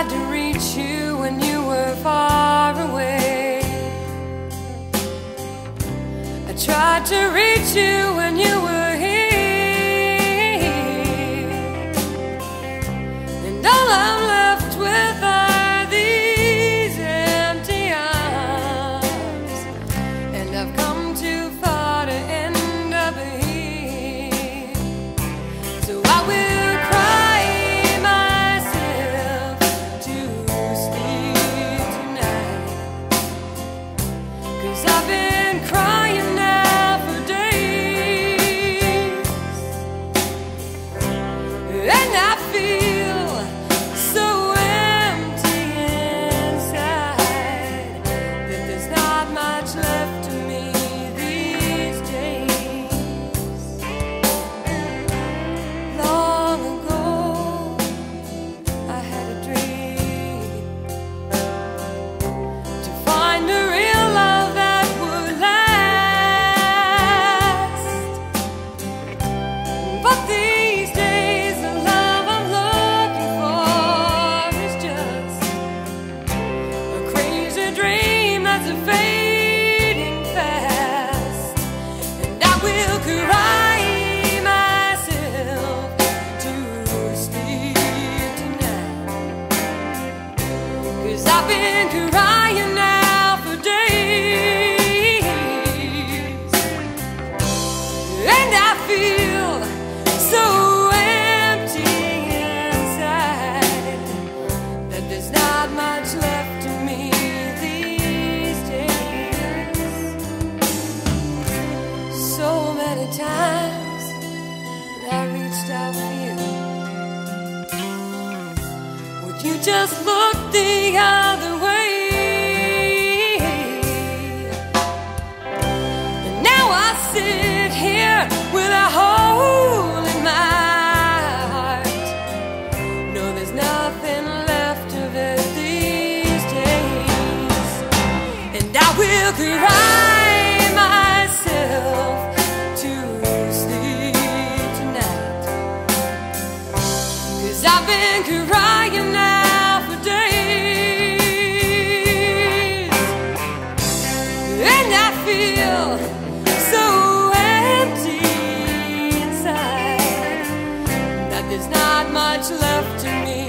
tried to reach you when you were far away. I tried to reach you when you were here, and all I'm left with are these empty arms, and I've come too far to end up here. So I will cry myself to sleep tonight, 'cause I've been crying now for days, and I feel so empty inside that there's not much left of me these days. Long ago I had a dream to find a real love that would last, but these days the love I'm looking for is just a crazy dream that's fading fast, and I will cry myself to sleep tonight, 'cause I've been crying now for days, and I feel so empty inside that there's not much left of me these days. So many times that I reached out for you, would you just look the other way? And now I sit here with a hole in my heart. No, there's nothing left of it these days, and I will cry myself to sleep tonight, 'cause I've been crying now for days, and I feel so empty inside that there's not much left to me